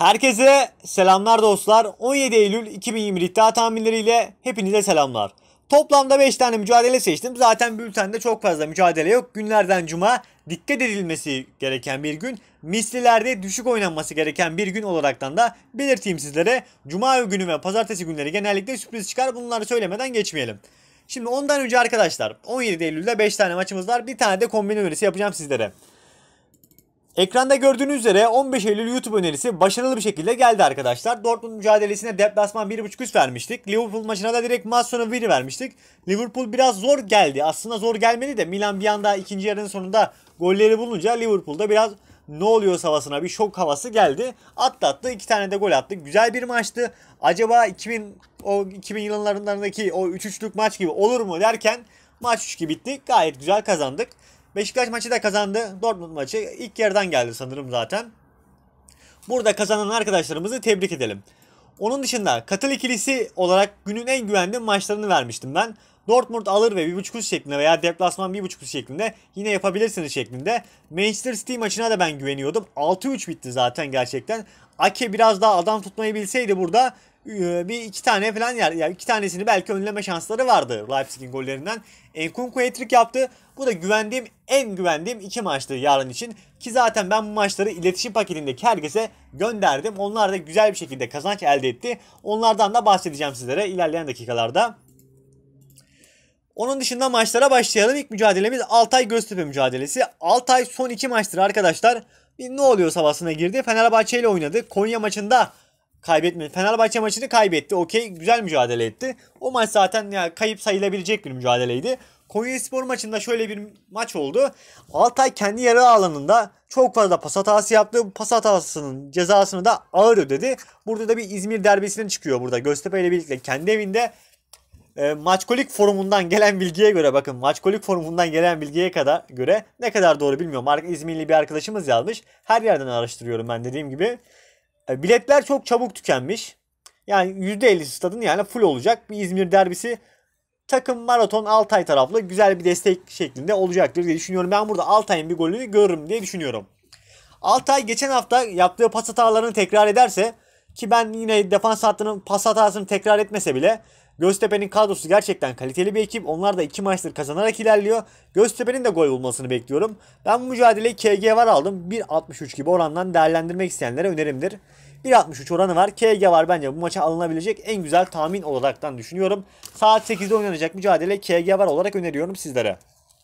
Herkese selamlar dostlar. 17 Eylül 2020 iddia tahminleriyle hepinize selamlar. Toplamda 5 tane mücadele seçtim. Zaten bültende çok fazla mücadele yok. Günlerden cuma dikkat edilmesi gereken bir gün. Mislilerde düşük oynanması gereken bir gün olaraktan da belirteyim sizlere. Cuma günü ve pazartesi günleri genellikle sürpriz çıkar. Bunları söylemeden geçmeyelim. Şimdi ondan önce arkadaşlar 17 Eylül'de 5 tane maçımız var. Bir tane de kombine önerisi yapacağım sizlere. Ekranda gördüğünüz üzere 15 Eylül YouTube önerisi başarılı bir şekilde geldi arkadaşlar. Dortmund mücadelesine deplasman 1.5 üst vermiştik. Liverpool maçına da direkt maç sonu 1 vermiştik. Liverpool biraz zor geldi. Aslında zor gelmedi de Milan bir anda ikinci yarının sonunda golleri bulunca Liverpool'da biraz ne oluyor havasına bir şok havası geldi. Atlattı. 2 tane de gol attı. Güzel bir maçtı. Acaba 2000 yıllarındaki o 3-3'lük maç gibi olur mu derken maç 3-2 bitti. Gayet güzel kazandık. Beşiktaş maçı da kazandı. Dortmund maçı ilk yarıdan geldi sanırım zaten. Burada kazanan arkadaşlarımızı tebrik edelim. Onun dışında katıl ikilisi olarak günün en güvenli maçlarını vermiştim ben. Dortmund alır ve 1.5 üst şeklinde veya deplasman 1.5 üst şeklinde yine yapabilirsiniz şeklinde. Manchester City maçına da ben güveniyordum. 6-3 bitti zaten gerçekten. Ake biraz daha adam tutmayı bilseydi burada bir iki tane falan yani iki tanesini belki önleme şansları vardı Leipzig'in gollerinden. Nkunku hat-trick yaptı. Bu da en güvendiğim iki maçtı yarın için. Ki zaten ben bu maçları iletişim paketindeki herkese gönderdim. Onlar da güzel bir şekilde kazanç elde etti. Onlardan da bahsedeceğim sizlere ilerleyen dakikalarda. Onun dışında maçlara başlayalım. İlk mücadelemiz Altay Göztepe mücadelesi. Altay son iki maçtır arkadaşlar. Bir ne oluyor havasına girdi. Fenerbahçe ile oynadı. Konya maçında kaybetmedi. Fenerbahçe maçını kaybetti. Okey, güzel mücadele etti. O maç zaten ya kayıp sayılabilecek bir mücadeleydi. Konyaspor maçında şöyle bir maç oldu. Altay kendi yarı alanında çok fazla pas hatası yaptı. Bu pas hatasının cezasını da ağır ödedi. Burada da bir İzmir derbisinden çıkıyor burada. Göztepe ile birlikte kendi evinde. Maçkolik forumundan gelen bilgiye göre bakın Maçkolik forumundan gelen bilgiye göre ne kadar doğru bilmiyorum. İzmirli bir arkadaşımız yazmış. Her yerden araştırıyorum ben dediğim gibi. Biletler çok çabuk tükenmiş. Yani %50 stadın yani full olacak. Bir İzmir derbisi takım maraton Altay taraflı güzel bir destek şeklinde olacaktır diye düşünüyorum. Ben burada Altay'ın bir golünü görürüm diye düşünüyorum. Altay geçen hafta yaptığı pas hatalarını tekrar ederse ki ben yine defans hattının pas hatasını tekrar etmese bile Göztepe'nin kadrosu gerçekten kaliteli bir ekip. Onlar da 2 maçtır kazanarak ilerliyor. Göztepe'nin de gol bulmasını bekliyorum. Ben bu mücadeleyi KG var aldım. 1.63 gibi orandan değerlendirmek isteyenlere önerimdir. 1.63 oranı var. KG var bence bu maça alınabilecek en güzel tahmin olaraktan düşünüyorum. Saat 8'de oynanacak mücadele KG var olarak öneriyorum sizlere.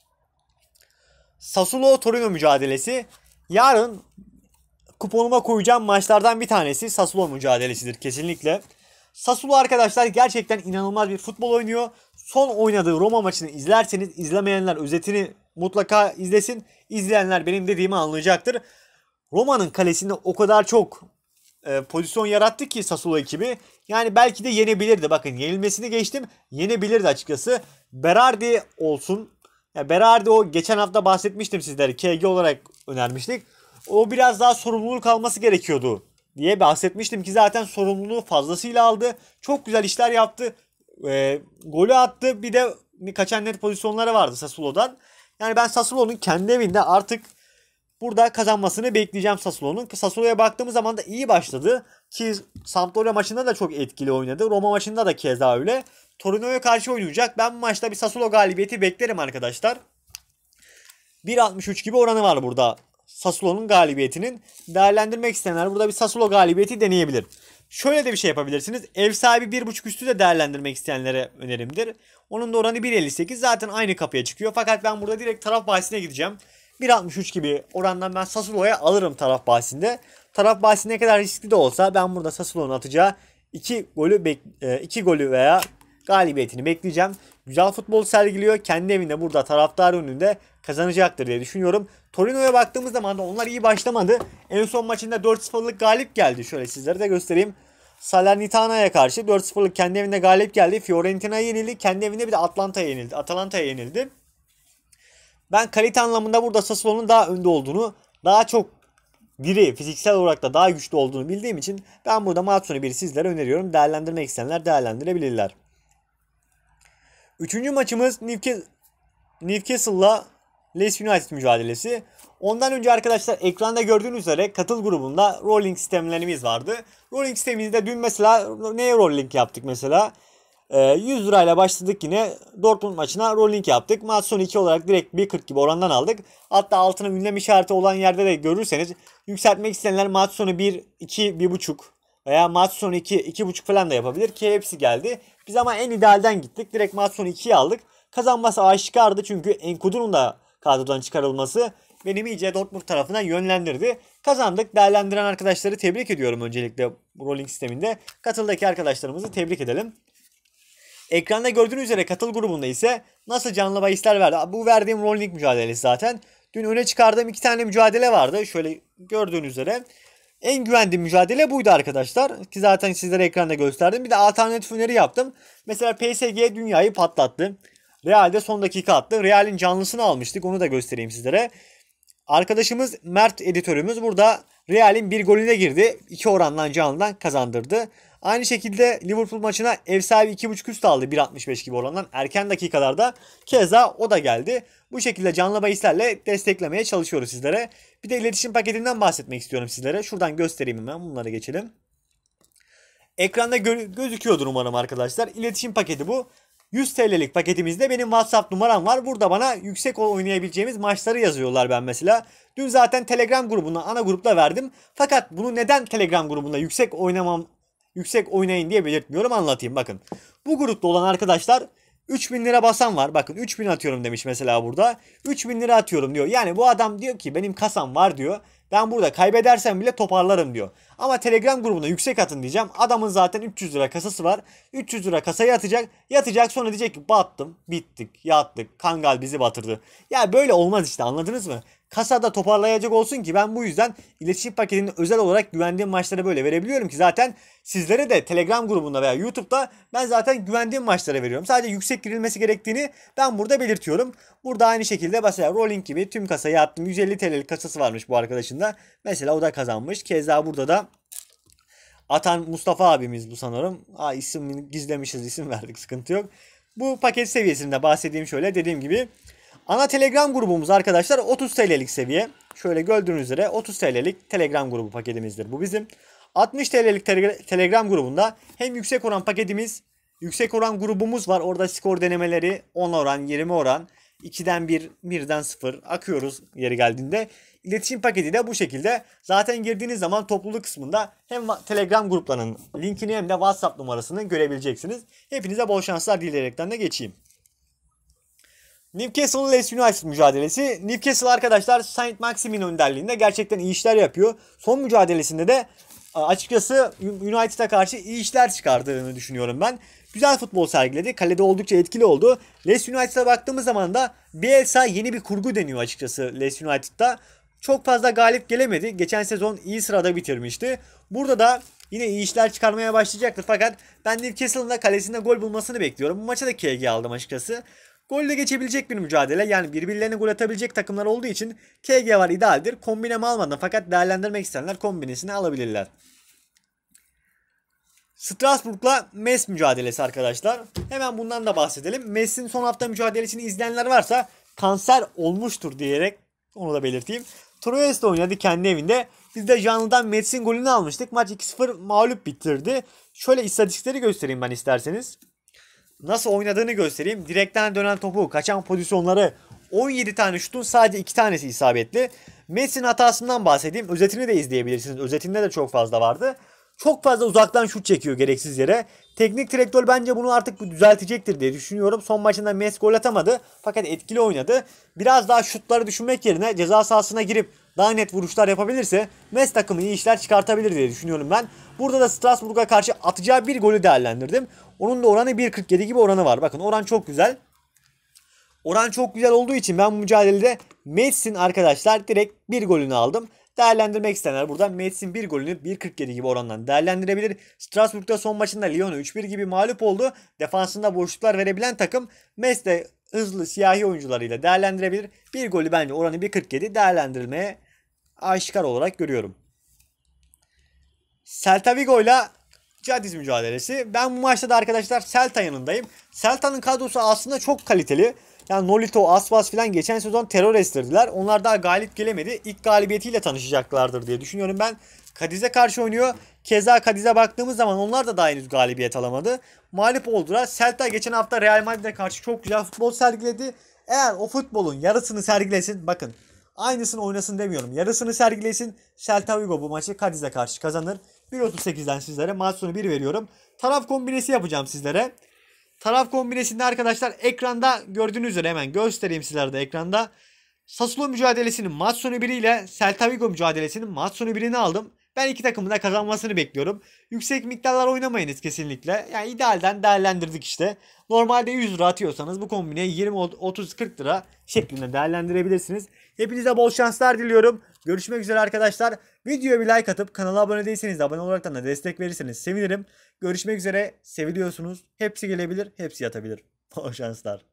Sassuolo Torino mücadelesi. Yarın kuponuma koyacağım maçlardan bir tanesi Sassuolo mücadelesidir kesinlikle. Sassuolo arkadaşlar gerçekten inanılmaz bir futbol oynuyor. Son oynadığı Roma maçını izlerseniz izlemeyenler özetini mutlaka izlesin. İzleyenler benim dediğimi anlayacaktır. Roma'nın kalesinde o kadar çok pozisyon yarattı ki Sassuolo ekibi. Yani belki de yenebilirdi. Bakın yenilmesini geçtim. Yenebilirdi açıkçası. Berardi olsun. Ya Berardi o geçen hafta bahsetmiştim sizlere. KG olarak önermiştik. O biraz daha sorumluluk alması gerekiyordu diye bahsetmiştim ki zaten sorumluluğu fazlasıyla aldı. Çok güzel işler yaptı. Golü attı. Bir de kaçan net pozisyonları vardı Sassuolo'dan. Yani ben Sassuolo'nun kendi evinde artık burada kazanmasını bekleyeceğim Sassuolo'nun. Sassuolo'ya baktığımız zaman da iyi başladı. Ki Sampdoria maçında da çok etkili oynadı. Roma maçında da keza öyle. Torino'ya karşı oynayacak. Ben bu maçta bir Sassuolo galibiyeti beklerim arkadaşlar. 1.63 gibi oranı var burada. Sassuolo'nun galibiyetinin. Değerlendirmek isteyenler burada bir Sassuolo galibiyeti deneyebilir. Şöyle de bir şey yapabilirsiniz. Ev sahibi 1.5 üstü de değerlendirmek isteyenlere önerimdir. Onun da oranı 1.58. Zaten aynı kapıya çıkıyor. Fakat ben burada direkt taraf bahisine gideceğim. 1.63 gibi orandan ben Sassuolo'ya alırım taraf bahisinde. Taraf bahsi ne kadar riskli de olsa ben burada Sassuolo'nun atacağı 2 golü veya galibiyetini bekleyeceğim. Güzel futbol sergiliyor. Kendi evinde burada taraftar önünde kazanacaktır diye düşünüyorum. Torino'ya baktığımız zaman da onlar iyi başlamadı. En son maçında 4-0'lık galip geldi. Şöyle sizlere de göstereyim. Salernitana'ya karşı 4-0'lık kendi evinde galip geldi. Fiorentina'ya yenildi. Kendi evinde bir de Atalanta'ya yenildi. Ben kalite anlamında burada Sassuolo'nun daha önde olduğunu, daha çok fiziksel olarak da daha güçlü olduğunu bildiğim için ben burada maç sonu bir sizlere öneriyorum. Değerlendirmek isteyenler değerlendirebilirler. Üçüncü maçımız Newcastle'la Leeds United mücadelesi. Ondan önce arkadaşlar ekranda gördüğünüz üzere katıl grubunda rolling sistemlerimiz vardı. Rolling sistemimizde dün mesela neye rolling yaptık mesela? 100 lirayla başladık yine Dortmund maçına rolling yaptık. Maç sonu 2 olarak direkt 1.40 gibi orandan aldık. Hatta altına ünlem işareti olan yerde de görürseniz yükseltmek isteyenler maç sonu 1, 2, 1.5 veya maç sonu 2, 2.5 falan da yapabilir ki hepsi geldi. Biz ama en idealden gittik. Direkt maç sonu 2'yi aldık. Kazanması aşikardı çünkü Enkudu'nun da kadrodan çıkarılması benim iyice Dortmund tarafından yönlendirdi. Kazandık. Değerlendiren arkadaşları tebrik ediyorum öncelikle rolling sisteminde. Katıldaki arkadaşlarımızı tebrik edelim. Ekranda gördüğünüz üzere katıl grubunda ise nasıl canlı bahisler verdi. Bu verdiğim rolling mücadelesi zaten. Dün öne çıkardığım 2 tane mücadele vardı. Şöyle gördüğünüz üzere. En güvendiğim mücadele buydu arkadaşlar. Ki zaten sizlere ekranda gösterdim. Bir de alternatif öneri yaptım. Mesela PSG dünyayı patlattı. Real'de son dakika attı. Real'in canlısını almıştık. Onu da göstereyim sizlere. Arkadaşımız Mert editörümüz burada Real'in bir golüne girdi. 2 orandan canlıdan kazandırdı. Aynı şekilde Liverpool maçına ev sahibi 2.5 üst aldı 1.65 gibi orandan. Erken dakikalarda keza o da geldi. Bu şekilde canlı bahislerle desteklemeye çalışıyoruz sizlere. Bir de iletişim paketinden bahsetmek istiyorum sizlere. Şuradan göstereyim hemen, bunları geçelim. Ekranda gözüküyordur umarım arkadaşlar. İletişim paketi bu. 100 TL'lik paketimizde benim WhatsApp numaram var. Burada bana yüksek oynayabileceğimiz maçları yazıyorlar ben mesela. Dün zaten Telegram grubuna ana grupta verdim. Fakat bunu neden Telegram grubunda yüksek oynayın diye belirtmiyorum, anlatayım bakın. Bu grupta olan arkadaşlar 3000 lira basan var. Bakın 3000 atıyorum demiş mesela burada. 3000 lira atıyorum diyor. Yani bu adam diyor ki benim kasam var diyor. Ben burada kaybedersem bile toparlarım diyor. Ama Telegram grubuna yüksek atın diyeceğim. Adamın zaten 300 lira kasası var. 300 lira kasaya atacak. Yatacak, sonra diyecek ki battım, bittik, yattık. Kangal bizi batırdı. Ya böyle olmaz işte, anladınız mı? Kasada toparlayacak olsun ki ben bu yüzden iletişim paketini özel olarak güvendiğim maçlara böyle verebiliyorum ki zaten sizlere de Telegram grubunda veya YouTube'da ben zaten güvendiğim maçlara veriyorum. Sadece yüksek girilmesi gerektiğini ben burada belirtiyorum. Burada aynı şekilde mesela rolling gibi tüm kasayı attım. 150 TL'lik kasası varmış bu arkadaşın da. Mesela o da kazanmış. Keza burada da atan Mustafa abimiz bu sanırım. İsim gizlemişiz, isim verdik, sıkıntı yok. Bu paket seviyesinde bahsedeyim şöyle, dediğim gibi. Ana Telegram grubumuz arkadaşlar 30 TL'lik seviye. Şöyle gördüğünüz üzere 30 TL'lik Telegram grubu paketimizdir bu bizim. 60 TL'lik Telegram grubunda hem yüksek oran paketimiz, yüksek oran grubumuz var. Orada skor denemeleri 10 oran, 20 oran, 2'den 1, 1'den 0 akıyoruz yeri geldiğinde. İletişim paketi de bu şekilde. Zaten girdiğiniz zaman topluluk kısmında hem Telegram gruplarının linkini hem de WhatsApp numarasını görebileceksiniz. Hepinize bol şanslar dileyerekten de geçeyim. Newcastle Leeds United mücadelesi. Newcastle arkadaşlar Saint Maximin önderliğinde gerçekten iyi işler yapıyor. Son mücadelesinde de açıkçası United'a karşı iyi işler çıkardığını düşünüyorum ben. Güzel futbol sergiledi. Kalede oldukça etkili oldu. Leeds United'a baktığımız zaman da Bielsa yeni bir kurgu deniyor açıkçası Leeds United'da. Çok fazla galip gelemedi. Geçen sezon iyi sırada bitirmişti. Burada da yine iyi işler çıkarmaya başlayacaktır. Fakat ben Newcastle'ın da kalesinde gol bulmasını bekliyorum. Bu maça da KG aldım açıkçası. Golle geçebilecek bir mücadele. Yani birbirlerine gol atabilecek takımlar olduğu için KG var, idealdir. Kombinemi almadım fakat değerlendirmek isteyenler kombinesini alabilirler. Strasbourg'la Metz mücadelesi arkadaşlar. Hemen bundan da bahsedelim. Metz'in son hafta mücadelesini izleyenler varsa kanser olmuştur diyerek onu da belirteyim. Troyes'te oynadı kendi evinde. Biz de canlıdan Metz'in golünü almıştık. Maç 2-0 mağlup bitirdi. Şöyle istatistikleri göstereyim ben isterseniz. Nasıl oynadığını göstereyim. Direkten dönen topu, kaçan pozisyonları, 17 tane şutun sadece 2 tanesi isabetli. Metz'in hatasından bahsedeyim. Özetini de izleyebilirsiniz. Özetinde de çok fazla vardı. Çok fazla uzaktan şut çekiyor gereksiz yere. Teknik direktör bence bunu artık düzeltecektir diye düşünüyorum. Son maçında Metz gol atamadı fakat etkili oynadı. Biraz daha şutları düşünmek yerine ceza sahasına girip daha net vuruşlar yapabilirse Metz takımı iyi işler çıkartabilir diye düşünüyorum ben. Burada da Strasbourg'a karşı atacağı bir golü değerlendirdim. Onun da oranı 1.47 gibi oranı var. Bakın oran çok güzel. Oran çok güzel olduğu için ben bu mücadelede Metz'in arkadaşlar direkt bir golünü aldım. Değerlendirmek isteyenler buradan Metz'in bir golünü 1.47 gibi orandan değerlendirebilir. Strasbourg'da son maçında Lyon'u 3-1 gibi mağlup oldu. Defansında boşluklar verebilen takım Metz de hızlı siyahi oyuncularıyla değerlendirebilir. Bir golü bence oranı 1.47 değerlendirilmeye aşikar olarak görüyorum. Celta Vigo ile Cadiz mücadelesi. Ben bu maçta da arkadaşlar Celta yanındayım. Celta'nın kadrosu aslında çok kaliteli. Yani Nolito, Aspas falan geçen sezon terör estirdiler. Onlar daha galip gelemedi. İlk galibiyetiyle tanışacaklardır diye düşünüyorum ben. Kadiz'e karşı oynuyor. Keza Kadiz'e baktığımız zaman onlar da daha henüz galibiyet alamadı. Mağlup oldular. Celta geçen hafta Real Madrid'e karşı çok güzel futbol sergiledi. Eğer o futbolun yarısını sergilesin, bakın aynısını oynasın demiyorum. Yarısını sergilesin, Celta Vigo bu maçı Cadiz'e karşı kazanır. 1.38'den sizlere maç sonu 1 veriyorum. Taraf kombinesi yapacağım sizlere. Taraf kombinesinde arkadaşlar ekranda gördüğünüz üzere hemen göstereyim sizlere de ekranda. Sassuolo mücadelesinin maç sonu 1 ile Celta Vigo mücadelesinin maç sonu 1'ini aldım. Ben iki takımın da kazanmasını bekliyorum. Yüksek miktarlar oynamayınız kesinlikle. Yani idealden değerlendirdik işte. Normalde 100 lira atıyorsanız bu kombineyi 20, 30, 40 lira şeklinde değerlendirebilirsiniz. Hepinize bol şanslar diliyorum. Görüşmek üzere arkadaşlar. Videoya bir like atıp kanala abone değilseniz de abone olarak da destek verirseniz sevinirim. Görüşmek üzere. Seviliyorsunuz. Hepsi gelebilir, hepsi yatabilir. Bol şanslar.